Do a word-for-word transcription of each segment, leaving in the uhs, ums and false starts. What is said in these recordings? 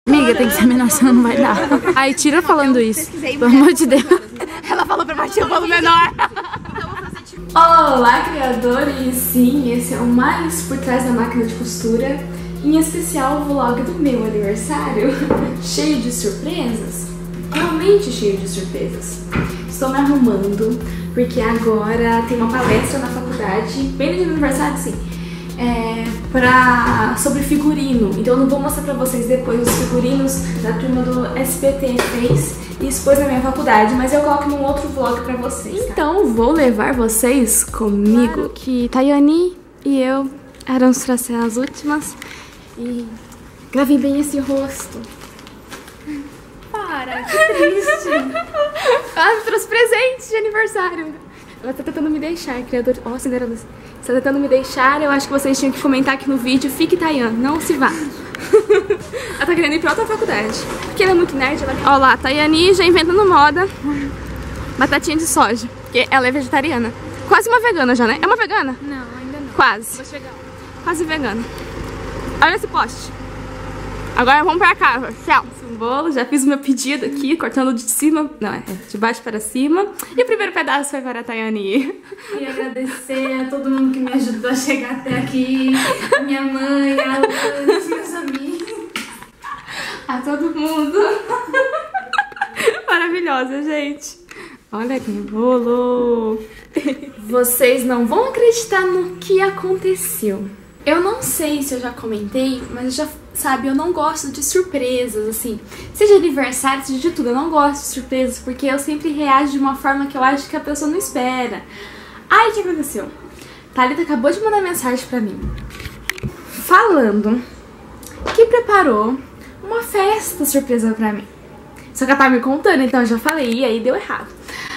Amiga, tem que ser menor, senão não vai dar. Aí tira falando isso, pelo amor de Deus. Ela falou pra partir o bolo menor. Olá, criadores! Sim, esse é o mais por trás da máquina de costura. Em especial o vlog do meu aniversário, cheio de surpresas. Realmente cheio de surpresas. Estou me arrumando, porque agora tem uma palestra na faculdade, bem no dia do aniversário, sim. É, pra, sobre figurino, então eu não vou mostrar pra vocês depois os figurinos da turma do S B T fez e expôs na minha faculdade, mas eu coloco num outro vlog pra vocês, tá? Então vou levar vocês comigo, claro que Tayane e eu éramos pra ser as últimas e gravem bem esse rosto. Para, que triste. Ah, trouxe presentes de aniversário. Ela tá tentando me deixar, criador. Ó, oh, Cinderela. Você tá tentando me deixar, eu acho que vocês tinham que comentar aqui no vídeo. Fique, Tayane, não se vá. Ela tá querendo ir pra outra faculdade. Porque ela é muito nerd. Ela... Ó lá, Tayane já inventando moda. Batatinha de soja. Porque ela é vegetariana. Quase uma vegana já, né? É uma vegana? Não, ainda não. Quase. Vou chegar. Quase vegana. Olha esse poste. Agora vamos pra casa. Tchau. Um bolo, já fiz o meu pedido aqui, cortando de cima, não, é de baixo para cima. E o primeiro pedaço foi para a Tayane. Queria agradecer a todo mundo que me ajudou a chegar até aqui. A minha mãe, a Luz, os meus amigos. A todo mundo. Maravilhosa, gente. Olha que bolo. Vocês não vão acreditar no que aconteceu. Eu não sei se eu já comentei, mas já sabe, eu não gosto de surpresas, assim. Seja aniversário, seja de tudo, eu não gosto de surpresas, porque eu sempre reajo de uma forma que eu acho que a pessoa não espera. Aí, o que aconteceu? Thalita acabou de mandar mensagem pra mim, falando que preparou uma festa surpresa pra mim. Só que ela tá me contando, então eu já falei, e aí deu errado.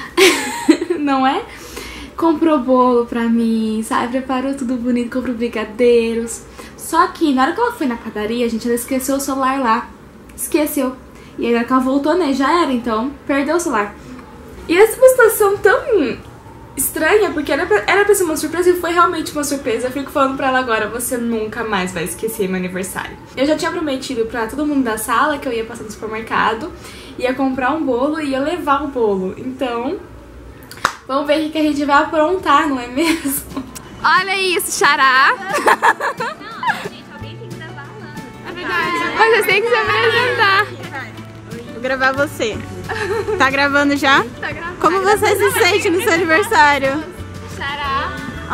Não é? Comprou bolo pra mim, sabe? Preparou tudo bonito, comprou brigadeiros. Só que na hora que ela foi na padaria, gente, ela esqueceu o celular lá. Esqueceu. E aí na hora que ela voltou, né? Já era, então perdeu o celular. E essa é uma situação tão estranha, porque era pra, era pra ser uma surpresa e foi realmente uma surpresa. Eu fico falando pra ela agora, você nunca mais vai esquecer meu aniversário. Eu já tinha prometido pra todo mundo da sala que eu ia passar no supermercado, ia comprar um bolo e ia levar o bolo. Então... vamos ver o que a gente vai aprontar, não é mesmo? Olha isso, xará! Não, gente, alguém tem que gravar a Lana. É verdade. Mas vocês têm que se apresentar. Vou gravar você. Tá gravando já? Tá gravando. Como você se sente no seu aniversário? Xará.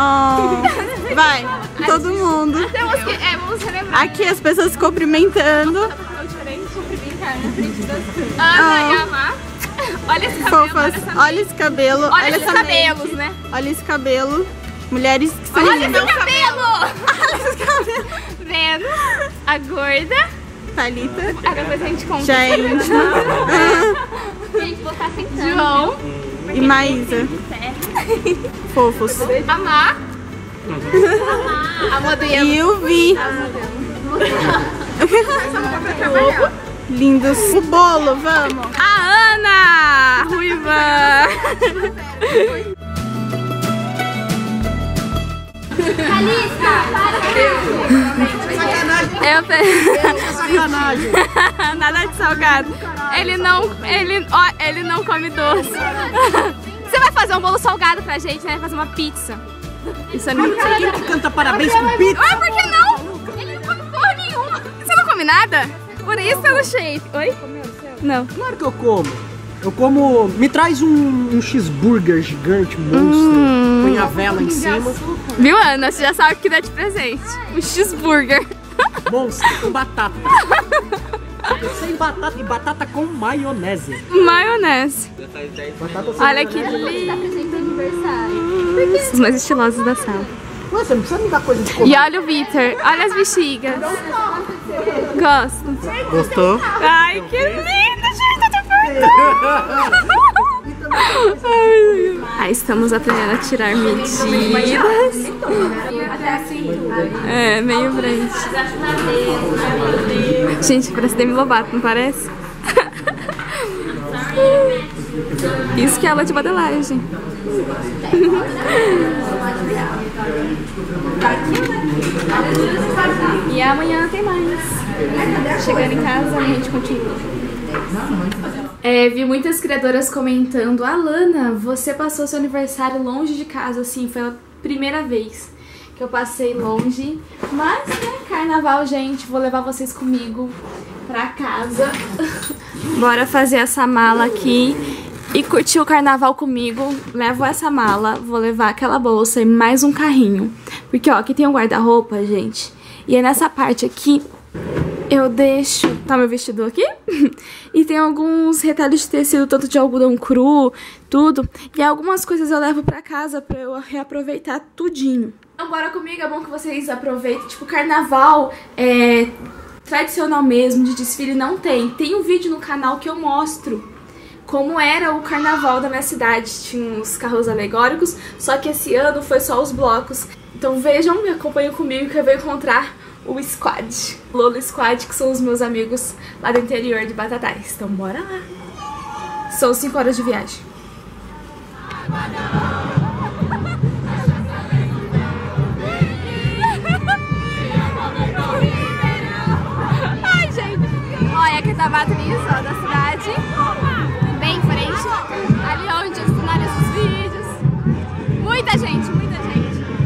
Oh, vai, todo mundo. Temos que, é, vamos celebrar. Aqui as pessoas se cumprimentando. Ana e Amar. Olha esse cabelo. Fofas, olha esse cabelo. Olha, olha esses cabelos, make. Né? Olha esse cabelo. Mulheres que são olha esse cabelo! Olha esse cabelo! Vendo? A gorda. Thalita. Aí depois a gente conta. Gente. Gente, vou estar sentando. João. E Maísa. Fofos. Amar. A modelo. E o Vi. Lindos. O bolo, vamos. A Ana. Ruiva. Thalita, para. Sacanagem. Eu te... Sacanagem. Nada de salgado. Ele não, ele, ó, ele não come doce. Você vai fazer um bolo salgado pra gente, né? Fazer uma pizza. Isso é muito Quem que canta parabéns com pizza? Ah, por que não? Ele não come porra nenhuma. Você não come nada? Por isso é no shape. Oi? Não. Claro que eu como. Eu como... Me traz um, um cheeseburger gigante, monstro. Hum. Põe a vela em cima. Viu, Ana? Você já sabe o que dá de presente. Um cheeseburger. Monstro, com batata. Sem batata e batata com maionese. Maionese. Batata olha que lindo. Os mais estilosos da sala. Ué, você não precisa me dar coisa de comer. E olha o Vitor. Olha as bexigas. Gosto. Gostou? Ai, que lindo, gente. Aí estamos aprendendo a tirar medidas. É, meio branco. Gente, parece Demi Lovato, não parece? Isso que é aula de modelagem. E amanhã tem mais. Chegando em casa, a gente continua. É, vi muitas criadoras comentando: Alana, você passou seu aniversário longe de casa, assim, foi a primeira vez que eu passei longe. Mas, né, carnaval, gente, vou levar vocês comigo pra casa. Bora fazer essa mala aqui e curtir o carnaval comigo. Levo essa mala, vou levar aquela bolsa e mais um carrinho. Porque, ó, aqui tem um guarda-roupa, gente. E é nessa parte aqui eu deixo... Tá meu vestido aqui? E tem alguns retalhos de tecido, tanto de algodão cru, tudo. E algumas coisas eu levo pra casa pra eu reaproveitar tudinho. Então bora comigo, é bom que vocês aproveitem. Tipo, carnaval é tradicional mesmo, de desfile não tem. Tem um vídeo no canal que eu mostro como era o carnaval da minha cidade. Tinha uns carros alegóricos, só que esse ano foi só os blocos. Então vejam, me acompanhem comigo que eu vou encontrar o Squad, Lolo Squad, que são os meus amigos lá do interior de Batatais. Então bora lá. São cinco horas de viagem. Ai, gente. Olha aqui tá a matriz, ó, da cidade. Bem em frente. Ali onde eu finalizo os vídeos. Muita gente, muita gente.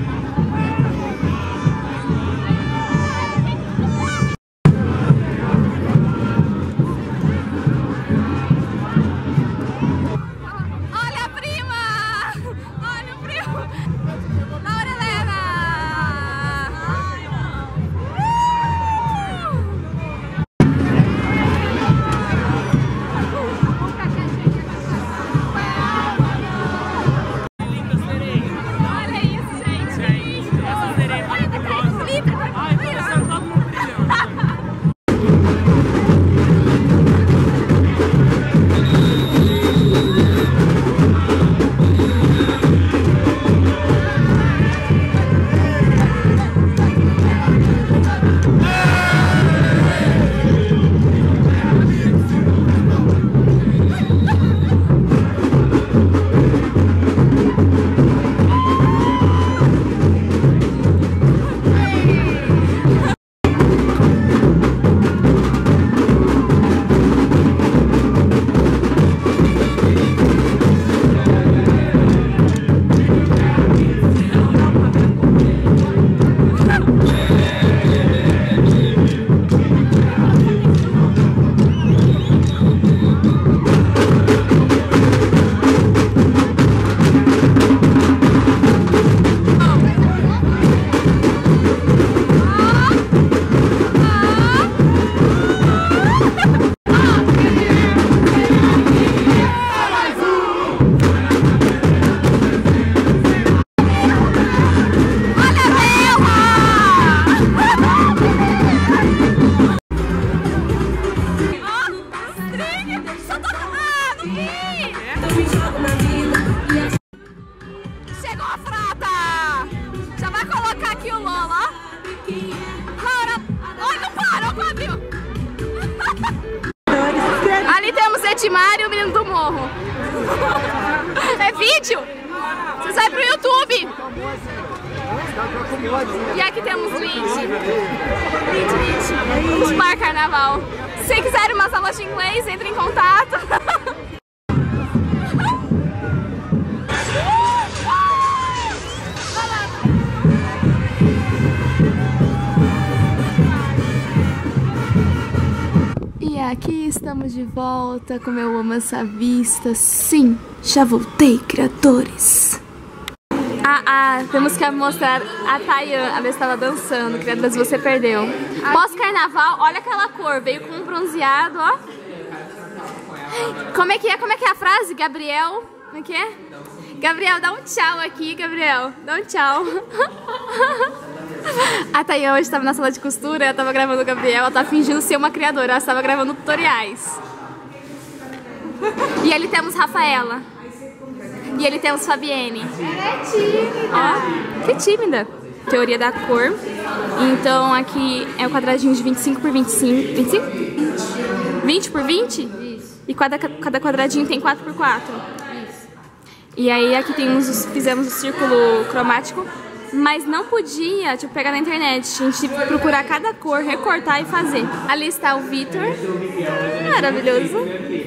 Mário, o menino do morro. É vídeo? Você sai pro YouTube. E aqui temos Lid. Lid, Lid. Os Bar Carnaval. Se quiserem umas aulas de inglês, entre em contato. E aqui estamos de volta, como eu amo essa vista. Sim, já voltei, criadores. Ah, ah, temos que mostrar a Tayan, a vez estava dançando, criadoras, você perdeu. Pós-carnaval, olha aquela cor, veio com um bronzeado, ó. Como é que é? Como é que é a frase, Gabriel? Como é que é? Gabriel, dá um tchau aqui, Gabriel. Dá um tchau. A Tayan hoje estava na sala de costura, ela estava gravando o Gabriel, ela estava fingindo ser uma criadora, ela estava gravando tutoriais. E ali temos Rafaela. E ali temos Fabienne. Ela é tímida. Ó, que tímida. Teoria da cor. Então aqui é o quadradinho de vinte e cinco por vinte e cinco. vinte e cinco? vinte por vinte? Isso. E cada, cada quadradinho tem quatro por quatro. Isso. E aí aqui tem uns, fizemos o círculo cromático. mas não podia, tipo, pegar na internet. A gente tinha que procurar cada cor, recortar e fazer. Ali está o Vitor. Maravilhoso.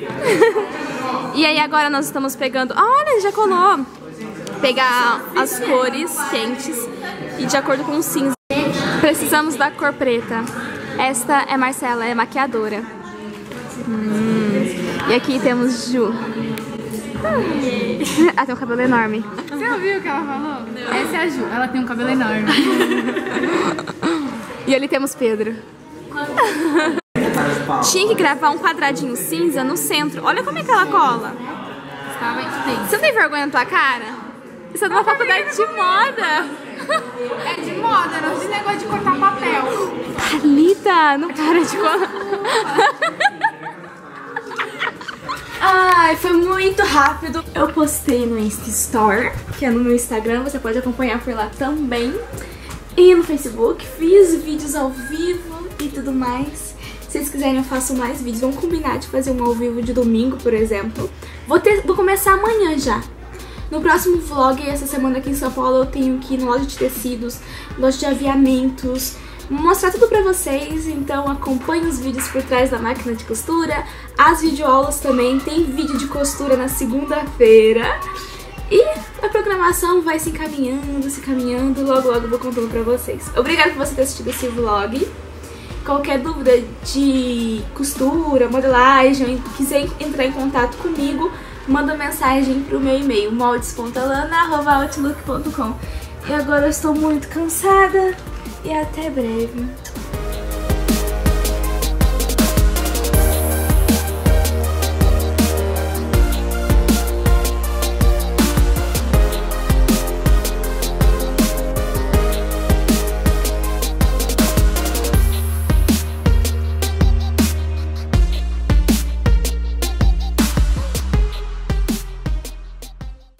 E aí agora nós estamos pegando... Olha, já colou. Pegar as cores quentes e de acordo com o cinza. Precisamos da cor preta. Esta é Marcela, é maquiadora. Hum. E aqui temos Ju. Ela tem um cabelo enorme. Você ouviu o que ela falou? Não. Essa é a Ju, ela tem um cabelo enorme. E ali temos Pedro. Tinha que gravar um quadradinho cinza no centro. Olha como é que ela cola. Você não tem vergonha na tua cara? Isso é de uma faculdade de moda. É de moda, não de negócio de cortar papel. Thalita, não para de colar. Ai, foi muito rápido. Eu postei no Insta Store, que é no meu Instagram, você pode acompanhar por lá também. E no Facebook, fiz vídeos ao vivo e tudo mais. Se vocês quiserem eu faço mais vídeos, vamos combinar de fazer um ao vivo de domingo, por exemplo. Vou, ter, vou começar amanhã já. No próximo vlog, essa semana aqui em São Paulo, eu tenho que ir na loja de tecidos, loja de aviamentos, mostrar tudo pra vocês, então acompanhe os vídeos por trás da máquina de costura, as videoaulas também, tem vídeo de costura na segunda-feira. E a programação vai se encaminhando, se encaminhando, logo logo eu vou contando pra vocês. Obrigada por você ter assistido esse vlog. Qualquer dúvida de costura, modelagem, quiser entrar em contato comigo, manda mensagem pro meu e-mail, moldes ponto alana arroba outlook ponto com. E agora eu estou muito cansada e até breve.